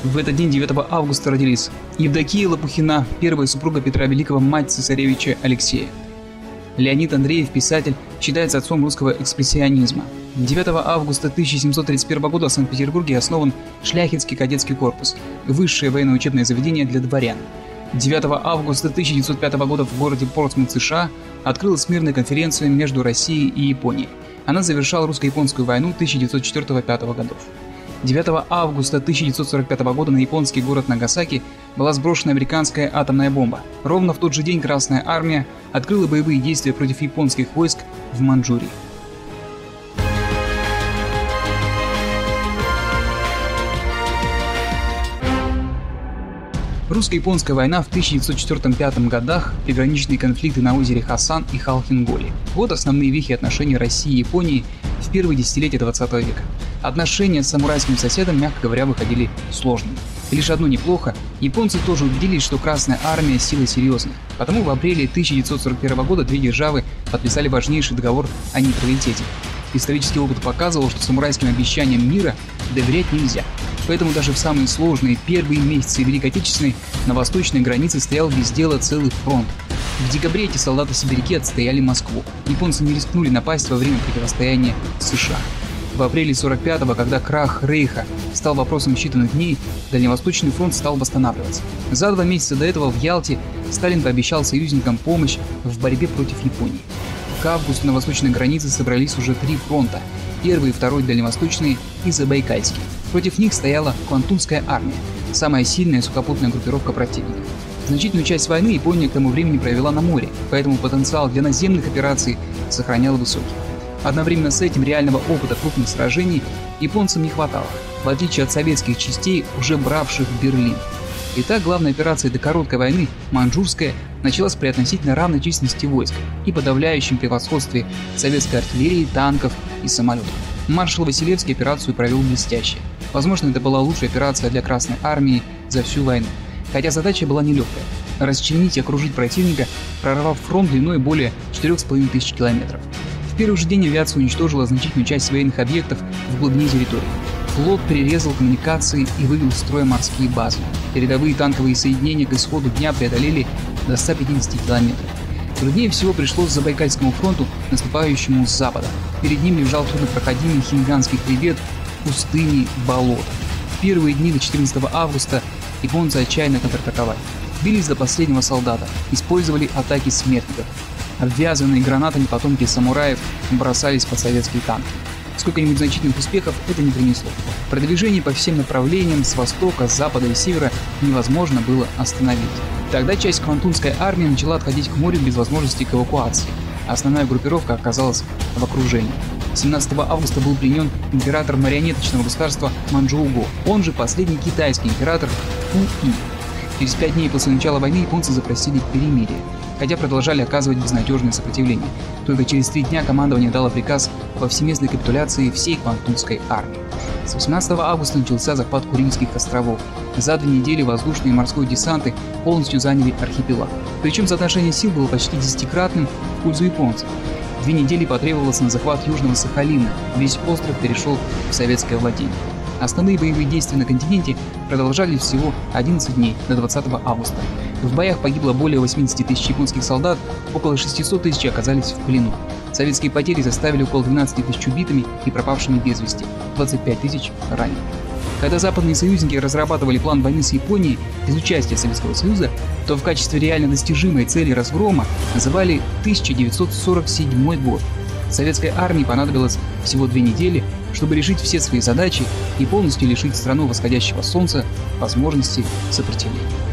В этот день, 9 августа, родились Евдокия Лопухина, первая супруга Петра Великого, мать цесаревича Алексея. Леонид Андреев, писатель, считается отцом русского экспрессионизма. 9 августа 1731 года в Санкт-Петербурге основан Шляхетский кадетский корпус, высшее военное учебное заведение для дворян. 9 августа 1905 года в городе Портсмут, США, открылась мирная конференция между Россией и Японией. Она завершала русско-японскую войну 1904-1905 годов. 9 августа 1945 года на японский город Нагасаки была сброшена американская атомная бомба. Ровно в тот же день Красная Армия открыла боевые действия против японских войск в Маньчжурии. Русско-японская война в 1904-1905 годах, приграничные конфликты на озере Хасан и Халхин-Голи. Вот основные вехи отношений России и Японии в первые десятилетия 20 века. Отношения с самурайским соседом, мягко говоря, выходили сложными. И лишь одно неплохо, японцы тоже убедились, что Красная Армия – сила серьезная. Потому в апреле 1941 года две державы подписали важнейший договор о нейтралитете. Исторический опыт показывал, что самурайским обещаниям мира доверять нельзя. Поэтому даже в самые сложные первые месяцы Великой Отечественной на восточной границе стоял без дела целый фронт. В декабре эти солдаты-сибиряки отстояли Москву. Японцы не рискнули напасть во время противостояния США. В апреле 1945-го, когда крах Рейха стал вопросом считанных дней, Дальневосточный фронт стал восстанавливаться. За 2 месяца до этого в Ялте Сталин пообещал союзникам помощь в борьбе против Японии. К августу на восточной границе собрались уже 3 фронта – первый и второй Дальневосточный и Забайкальский. Против них стояла Квантунская армия, самая сильная сухопутная группировка противника. Значительную часть войны Япония к тому времени провела на море, поэтому потенциал для наземных операций сохранял высокий. Одновременно с этим реального опыта крупных сражений японцам не хватало, в отличие от советских частей, уже бравших Берлин. Итак, главная операция до короткой войны, Маньчжурская, началась при относительно равной численности войск и подавляющем превосходстве советской артиллерии, танков и самолетов. Маршал Василевский операцию провел блестяще. Возможно, это была лучшая операция для Красной Армии за всю войну. Хотя задача была нелегкая – расчленить и окружить противника, прорвав фронт длиной более 4500 километров. В первый же день авиация уничтожила значительную часть военных объектов в глубине территории. Флот перерезал коммуникации и вывел из строя морские базы. Передовые танковые соединения к исходу дня преодолели до 150 километров. Труднее всего пришлось Забайкальскому фронту, наступающему с запада. Перед ним лежал труднопроходимый Хинганский хребет, пустыни, болота. В первые дни до 14 августа японцы отчаянно контратаковали. Бились до последнего солдата, использовали атаки смертников. Обвязанные гранатами потомки самураев бросались под советские танки. Сколько-нибудь значительных успехов это не принесло. Продвижение по всем направлениям с востока, с запада и севера невозможно было остановить. Тогда часть Квантунской армии начала отходить к морю без возможности к эвакуации. Основная группировка оказалась в окружении. 17 августа был пленен император марионеточного государства Маньчжоу-Го, он же последний китайский император Фу-И. Через 5 дней после начала войны японцы запросили перемирие, хотя продолжали оказывать безнадежное сопротивление. Только через 3 дня командование дало приказ по всеместной капитуляции всей Квантунской армии. С 18 августа начался захват Курильских островов. За 2 недели воздушные и морской десанты полностью заняли архипелаг. Причем соотношение сил было почти 10-кратным в пользу японцев. 2 недели потребовалось на захват Южного Сахалина, весь остров перешел в советское владение. Основные боевые действия на континенте продолжались всего 11 дней, до 20 августа. В боях погибло более 80 тысяч японских солдат, около 600 тысяч оказались в плену. Советские потери составили около 12 тысяч убитыми и пропавшими без вести, 25 тысяч ранеными. Когда западные союзники разрабатывали план войны с Японией без участия Советского Союза, то в качестве реально достижимой цели разгрома называли 1947 год. Советской армии понадобилось всего 2 недели, чтобы решить все свои задачи и полностью лишить страну восходящего солнца возможности сопротивления.